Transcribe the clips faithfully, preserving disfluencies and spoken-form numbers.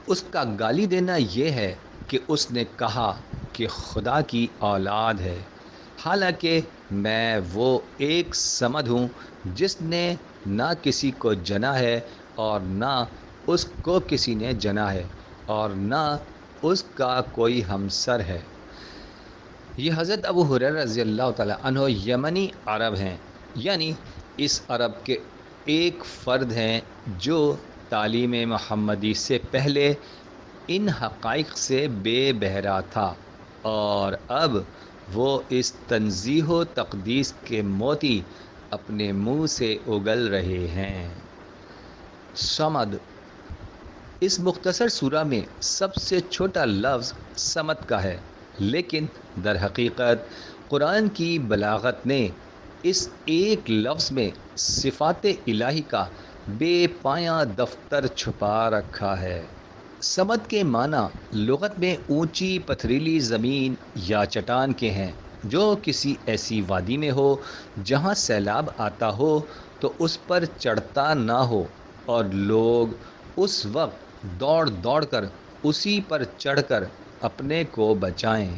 اس کا گالی دینا یہ ہے کہ اس نے کہا کہ خدا کی اولاد ہے، حالانکہ میں وہ ایک صمد ہوں جس نے نہ کسی کو جنا ہے اور نہ اس کو کسی نے جنا ہے اور نہ اس کا کوئی ہمسر ہے۔ یہ حضرت ابو ہریرہ رضی اللہ تعالیٰ عنہ یمنی عرب ہیں، یعنی اس عرب کے ایک فرد ہیں جو تعلیم محمدی سے پہلے ان حقائق سے بے بہرا تھا اور اب وہ اس تنزیہ و تقدیس کے موتی اپنے منہ سے اگل رہے ہیں۔ صمد، اس مختصر سورہ میں سب سے چھوٹا لفظ صمد کا ہے، لیکن در حقیقت قرآن کی بلاغت نے اس ایک لفظ میں صفات الہی کا بے پایاں دفتر چھپا رکھا ہے۔ صمد کے معنی لغت میں اونچی پتھریلی زمین یا چٹان کے ہیں جو کسی ایسی وادی میں ہو جہاں سیلاب آتا ہو تو اس پر چڑھتا نہ ہو اور لوگ اس وقت دوڑ دوڑ کر اسی پر چڑھ کر اپنے کو بچائیں۔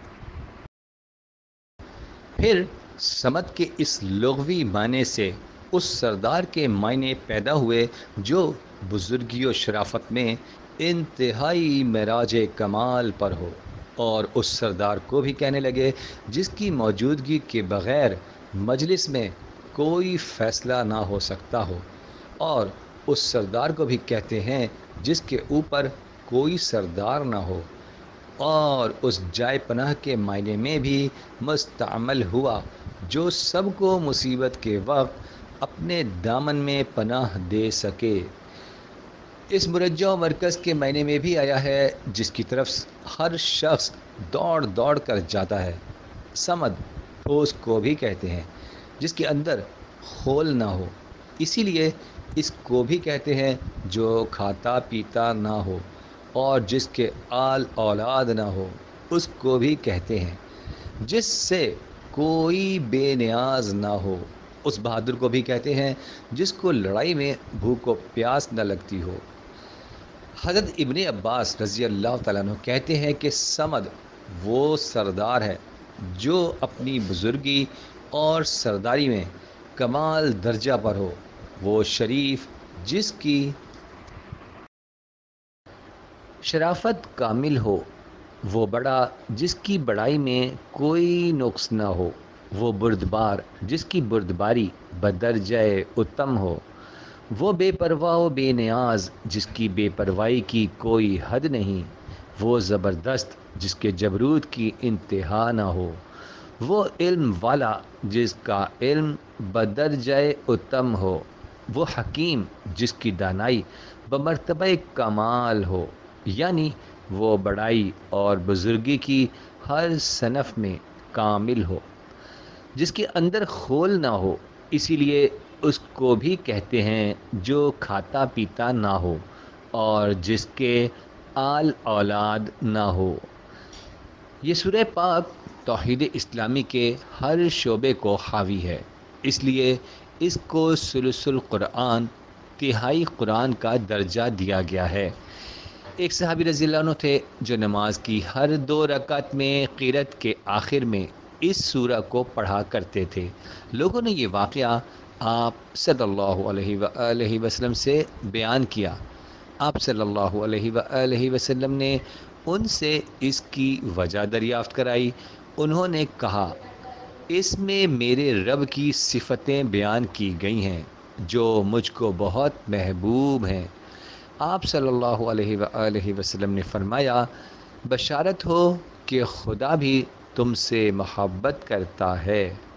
پھر صمد کے اس لغوی معنی سے اس سردار کے معنی پیدا ہوئے جو بزرگی و شرافت میں انتہائی معراج کمال پر ہو، اور اس سردار کو بھی کہنے لگے جس کی موجودگی کے بغیر مجلس میں کوئی فیصلہ نہ ہو سکتا ہو، اور اس سردار کو بھی کہتے ہیں جس کے اوپر کوئی سردار نہ ہو، اور اس جائے پناہ کے معنی میں بھی مستعمل ہوا جو سب کو مصیبت کے وقت اپنے دامن میں پناہ دے سکے۔ اس مرجع و مرکز کے معنی میں بھی آیا ہے جس کی طرف ہر شخص دوڑ دوڑ کر جاتا ہے۔ صمد ٹھوس کو بھی کہتے ہیں جس کے اندر خول نہ ہو، اسی لیے اس کو بھی کہتے ہیں جو کھاتا پیتا نہ ہو، اور جس کے آل اولاد نہ ہو اس کو بھی کہتے ہیں جس سے کوئی بے نیاز نہ ہو، اس بہادر کو بھی کہتے ہیں جس کو لڑائی میں بھوک و پیاس نہ لگتی ہو۔ حضرت ابن عباس رضی اللہ تعالیٰ عنہ کہتے ہیں کہ صمد وہ سردار ہے جو اپنی بزرگی اور سرداری میں کمال درجہ پر ہو، وہ شریف جس کی شرافت کامل ہو، وہ بڑا جس کی بڑائی میں کوئی نقص نہ ہو، وہ بردبار جس کی بردباری بدرجہ اتم ہو، وہ بے پرواہ و بے نیاز جس کی بے پرواہی کی کوئی حد نہیں، وہ زبردست جس کے جبروت کی انتہا نہ ہو، وہ علم والا جس کا علم بدرجہ اتم ہو، وہ حکیم جس کی دانائی بمرتبہ کمال ہو، یعنی وہ بڑائی اور بزرگی کی ہر صنف میں کامل ہو، جس کے اندر خول نہ ہو، اسی لیے اس کو بھی کہتے ہیں جو کھاتا پیتا نہ ہو اور جس کے آل اولاد نہ ہو۔ یہ سورہ پاک توحید اسلامی کے ہر شعبے کو حاوی ہے، اس لیے اس کو ثلث القرآن، تہائی قرآن کا درجہ دیا گیا ہے۔ ایک صحابی رضی اللہ عنہ تھے جو نماز کی ہر دو رکعت میں قرأت کے آخر میں اس سورہ کو پڑھا کرتے تھے۔ لوگوں نے یہ واقعہ آپ صلی اللہ علیہ وآلہ وسلم سے بیان کیا۔ آپ صلی اللہ علیہ وآلہ وسلم نے ان سے اس کی وجہ دریافت کرائی۔ انہوں نے کہا، اس میں میرے رب کی صفتیں بیان کی گئی ہیں جو مجھ کو بہت محبوب ہیں۔ آپ صلی اللہ علیہ وآلہ وسلم نے فرمایا، بشارت ہو کہ خدا بھی تم سے محبت کرتا ہے۔